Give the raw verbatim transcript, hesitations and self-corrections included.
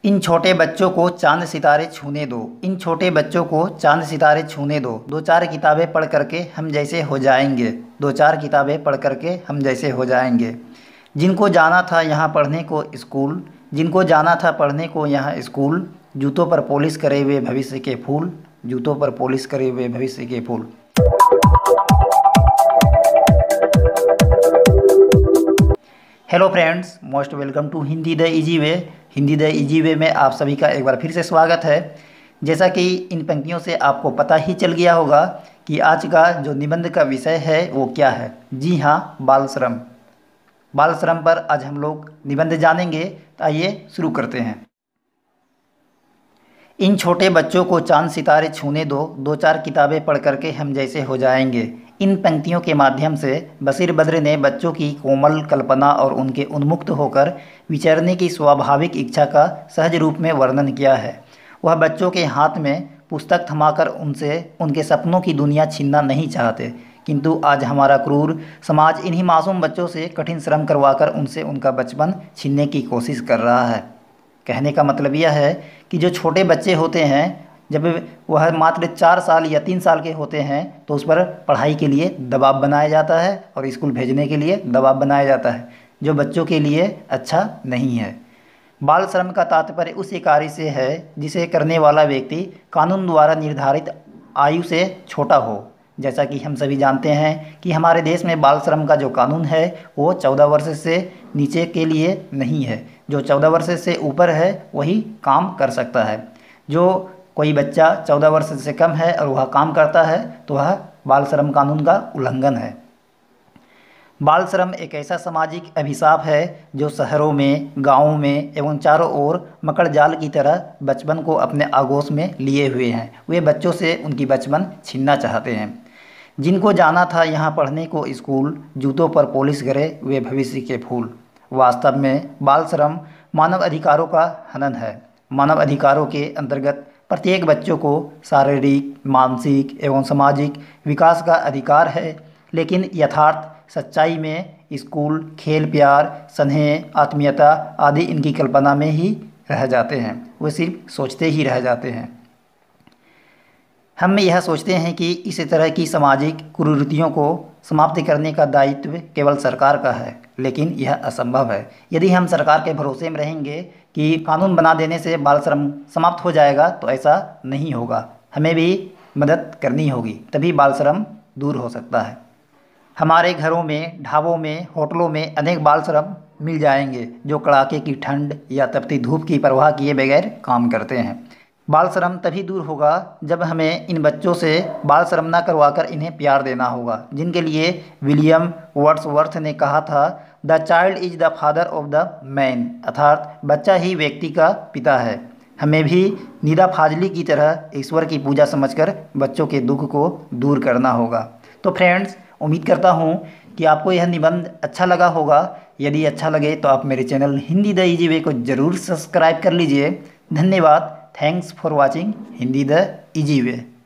इन छोटे बच्चों को चांद सितारे छूने दो, इन छोटे बच्चों को चांद सितारे छूने दो। दो चार किताबें पढ़ करके हम जैसे हो जाएंगे, दो चार किताबें पढ़ करके हम जैसे हो जाएंगे। जिनको जाना था यहाँ पढ़ने को स्कूल, जिनको जाना था पढ़ने को यहाँ स्कूल, जूतों पर पॉलिश करे हुए भविष्य के फूल, जूतों पर पॉलिश करे हुए भविष्य के फूल। Hello friends, most welcome to Hindi the easy way. Hindi the easy way में आप सभी का एक बार फिर से स्वागत है। जैसा कि इन पंक्तियों से आपको पता ही चल गया होगा कि आज का जो निबंध का विषय है वो क्या है। जी हाँ, बाल श्रम। बाल श्रम पर आज हम लोग निबंध जानेंगे। तो आइए शुरू करते हैं। इन छोटे बच्चों को चांद सितारे छूने दो, दो चार किताबें पढ़ करके हम जैसे हो जाएंगे। इन पंक्तियों के माध्यम से बशीर बद्र ने बच्चों की कोमल कल्पना और उनके उन्मुक्त होकर विचरने की स्वाभाविक इच्छा का सहज रूप में वर्णन किया है। वह बच्चों के हाथ में पुस्तक थमाकर उनसे उनके सपनों की दुनिया छीनना नहीं चाहते, किंतु आज हमारा क्रूर समाज इन्हीं मासूम बच्चों से कठिन श्रम करवाकर उनसे उनका बचपन छीनने की कोशिश कर रहा है। कहने का मतलब यह है कि जो छोटे बच्चे होते हैं, जब वह मात्र चार साल या तीन साल के होते हैं तो उस पर पढ़ाई के लिए दबाव बनाया जाता है और स्कूल भेजने के लिए दबाव बनाया जाता है, जो बच्चों के लिए अच्छा नहीं है। बाल श्रम का तात्पर्य उस कार्य से है जिसे करने वाला व्यक्ति कानून द्वारा निर्धारित आयु से छोटा हो। जैसा कि हम सभी जानते हैं कि हमारे देश में बाल श्रम का जो कानून है वो चौदह वर्ष से नीचे के लिए नहीं है। जो चौदह वर्ष से ऊपर है वही काम कर सकता है। जो कोई बच्चा चौदह वर्ष से कम है और वह काम करता है तो वह बाल श्रम कानून का उल्लंघन है। बाल श्रम एक ऐसा सामाजिक अभिशाप है जो शहरों में, गांवों में एवं चारों ओर मकड़ जाल की तरह बचपन को अपने आगोश में लिए हुए हैं। वे बच्चों से उनकी बचपन छीनना चाहते हैं। जिनको जाना था यहाँ पढ़ने को स्कूल, जूतों पर पॉलिश करे वे भविष्य के फूल। वास्तव में बाल श्रम मानव अधिकारों का हनन है। मानव अधिकारों के अंतर्गत प्रत्येक बच्चों को शारीरिक, मानसिक एवं सामाजिक विकास का अधिकार है, लेकिन यथार्थ सच्चाई में स्कूल, खेल, प्यार, स्नेह, आत्मीयता आदि इनकी कल्पना में ही रह जाते हैं। वे सिर्फ सोचते ही रह जाते हैं। हम यह सोचते हैं कि इस तरह की सामाजिक कुरीतियों को समाप्त करने का दायित्व केवल सरकार का है, लेकिन यह असंभव है। यदि हम सरकार के भरोसे में रहेंगे कि कानून बना देने से बाल श्रम समाप्त हो जाएगा, तो ऐसा नहीं होगा। हमें भी मदद करनी होगी, तभी बाल श्रम दूर हो सकता है। हमारे घरों में, ढाबों में, होटलों में अनेक बाल श्रम मिल जाएंगे जो कड़ाके की ठंड या तपती धूप की परवाह किए बगैर काम करते हैं। बाल श्रम तभी दूर होगा जब हमें इन बच्चों से बाल श्रम न करवाकर इन्हें प्यार देना होगा, जिनके लिए विलियम वर्ड्सवर्थ ने कहा था, the child is the father of the man, अर्थात बच्चा ही व्यक्ति का पिता है। हमें भी निदा फाजली की तरह ईश्वर की पूजा समझकर बच्चों के दुख को दूर करना होगा। तो फ्रेंड्स, उम्मीद करता हूँ कि आपको यह निबंध अच्छा लगा होगा। यदि अच्छा लगे तो आप मेरे channel Hindi the easy way को ज़रूर सब्सक्राइब कर लीजिए। धन्यवाद। Thanks for watching Hindi the easy way.